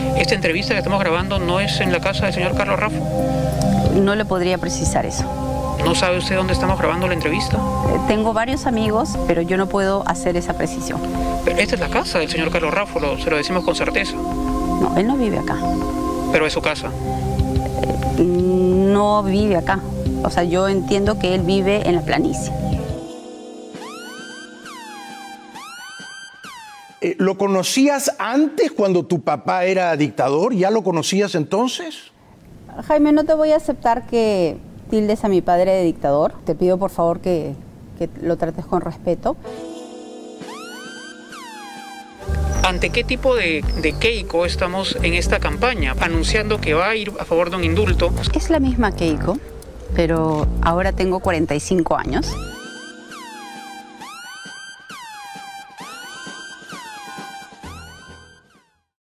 ¿Esta entrevista que estamos grabando no es en la casa del señor Carlos Raffo? No le podría precisar eso. ¿No sabe usted dónde estamos grabando la entrevista? Tengo varios amigos, pero yo no puedo hacer esa precisión. Pero esta es la casa del señor Carlos Raffo, se lo decimos con certeza. No, él no vive acá. Pero es su casa. No vive acá. O sea, yo entiendo que él vive en la planicie. ¿Lo conocías antes cuando tu papá era dictador? ¿Ya lo conocías entonces? Jaime, no te voy a aceptar que tildes a mi padre de dictador. Te pido por favor que lo trates con respeto. ¿Ante qué tipo de Keiko estamos en esta campaña? Anunciando que va a ir a favor de un indulto. Es la misma Keiko, pero ahora tengo 45 años.